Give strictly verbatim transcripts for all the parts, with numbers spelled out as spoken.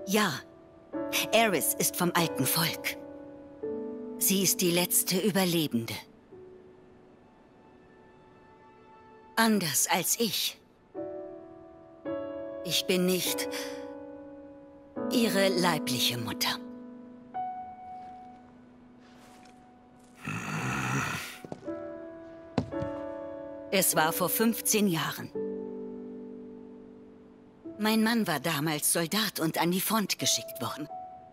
Ja, Aerys ist vom alten Volk. Sie ist die letzte Überlebende. Anders als ich. Ich bin nicht ihre leibliche Mutter. Es war vor fünfzehn Jahren. Mein Mann war damals Soldat und an die Front geschickt worden.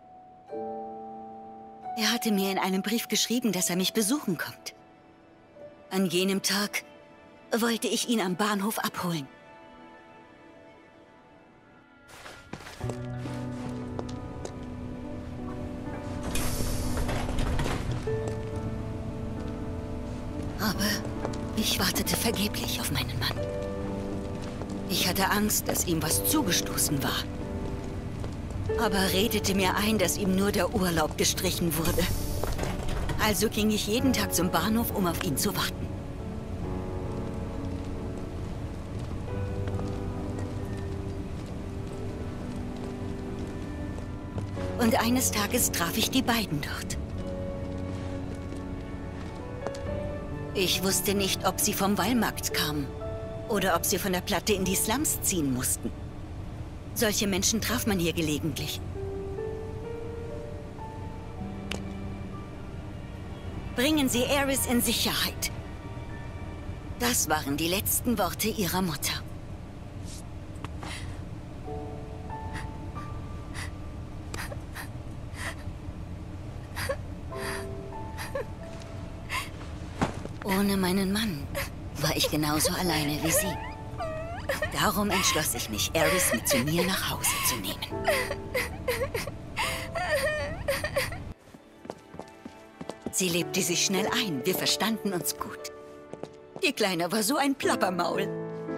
Er hatte mir in einem Brief geschrieben, dass er mich besuchen kommt. An jenem Tag wollte ich ihn am Bahnhof abholen. Aber ich wartete vergeblich auf meinen Mann. Ich hatte Angst, dass ihm was zugestoßen war. Aber redete mir ein, dass ihm nur der Urlaub gestrichen wurde. Also ging ich jeden Tag zum Bahnhof, um auf ihn zu warten. Und eines Tages traf ich die beiden dort. Ich wusste nicht, ob sie vom Wallmarkt kamen oder ob sie von der Platte in die Slums ziehen mussten. Solche Menschen traf man hier gelegentlich. Bringen Sie Aerys in Sicherheit. Das waren die letzten Worte ihrer Mutter. Ohne meinen Mann war ich genauso alleine wie sie. Darum entschloss ich mich, Aerys mit zu mir nach Hause zu nehmen. Sie lebte sich schnell ein. Wir verstanden uns gut. Die Kleine war so ein Plappermaul.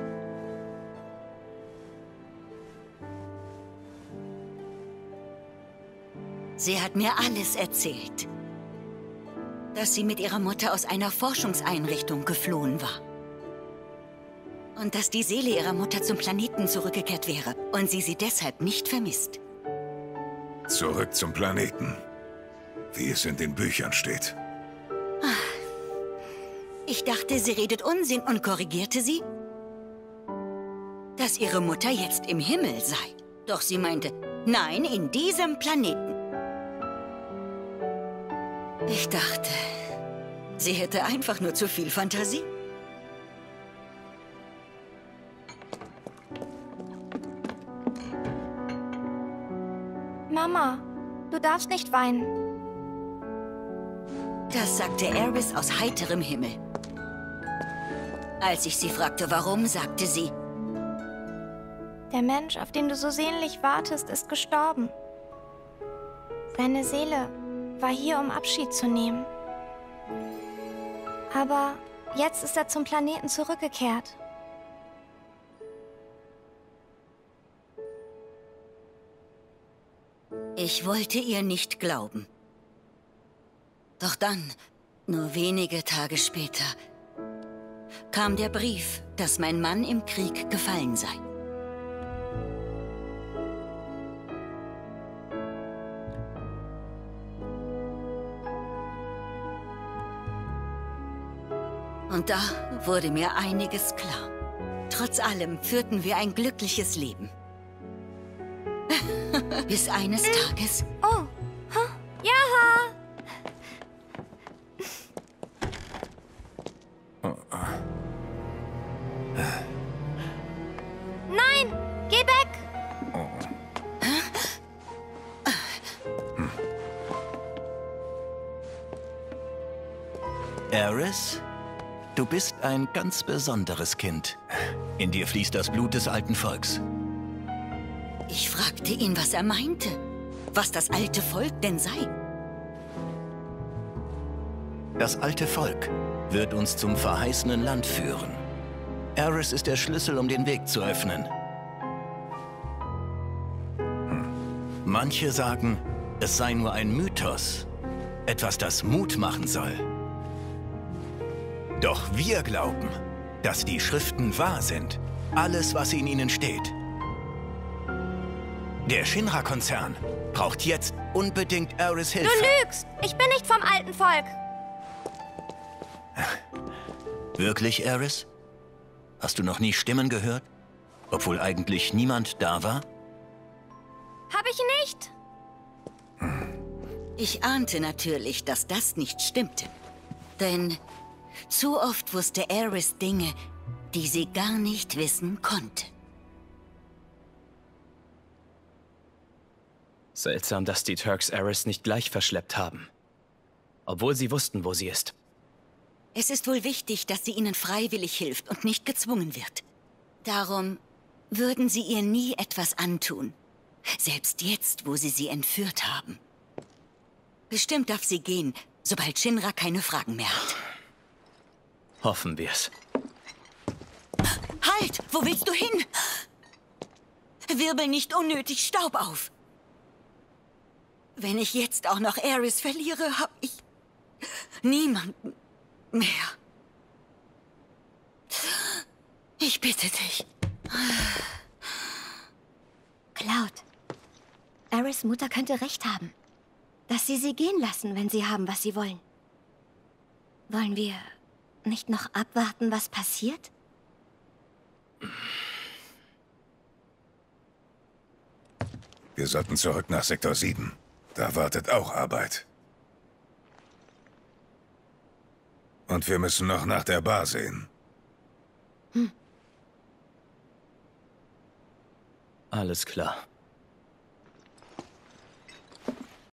Sie hat mir alles erzählt. Dass sie mit ihrer Mutter aus einer Forschungseinrichtung geflohen war. Und dass die Seele ihrer Mutter zum Planeten zurückgekehrt wäre und sie sie deshalb nicht vermisst. Zurück zum Planeten, wie es in den Büchern steht. Ich dachte, sie redet Unsinn und korrigierte sie, dass ihre Mutter jetzt im Himmel sei. Doch sie meinte, nein, in diesem Planeten. Ich dachte, sie hätte einfach nur zu viel Fantasie. Mama, du darfst nicht weinen. Das sagte Aerys aus heiterem Himmel. Als ich sie fragte, warum, sagte sie, der Mensch, auf den du so sehnlich wartest, ist gestorben. Seine Seele war hier, um Abschied zu nehmen. Aber jetzt ist er zum Planeten zurückgekehrt. Ich wollte ihr nicht glauben. Doch dann, nur wenige Tage später, kam der Brief, dass mein Mann im Krieg gefallen sei. Und da wurde mir einiges klar. Trotz allem führten wir ein glückliches Leben. Bis eines Tages... Oh, ha, ja! Nein, geh weg! Aerys? Du bist ein ganz besonderes Kind. In dir fließt das Blut des alten Volks. Ich fragte ihn, was er meinte. Was das alte Volk denn sei. Das alte Volk wird uns zum verheißenen Land führen. Aerys ist der Schlüssel, um den Weg zu öffnen. Manche sagen, es sei nur ein Mythos. Etwas, das Mut machen soll. Doch wir glauben, dass die Schriften wahr sind. Alles, was in ihnen steht. Der Shinra-Konzern braucht jetzt unbedingt Aerys Hilfe. Du lügst! Ich bin nicht vom alten Volk. Wirklich, Aerys? Hast du noch nie Stimmen gehört? Obwohl eigentlich niemand da war? Hab ich nicht. Ich ahnte natürlich, dass das nicht stimmte. Denn zu oft wusste Aerys Dinge, die sie gar nicht wissen konnte. Seltsam, dass die Turks Aerys nicht gleich verschleppt haben. Obwohl sie wussten, wo sie ist. Es ist wohl wichtig, dass sie ihnen freiwillig hilft und nicht gezwungen wird. Darum würden sie ihr nie etwas antun. Selbst jetzt, wo sie sie entführt haben. Bestimmt darf sie gehen, sobald Shinra keine Fragen mehr hat. Hoffen wir's. Halt! Wo willst du hin? Wirbel nicht unnötig Staub auf. Wenn ich jetzt auch noch Aerys verliere, hab ich niemanden mehr. Ich bitte dich. Cloud. Aerys Mutter könnte recht haben. Dass sie sie gehen lassen, wenn sie haben, was sie wollen. Wollen wir nicht noch abwarten, was passiert? Wir sollten zurück nach Sektor sieben. Da wartet auch Arbeit. Und wir müssen noch nach der Bar sehen. Alles klar.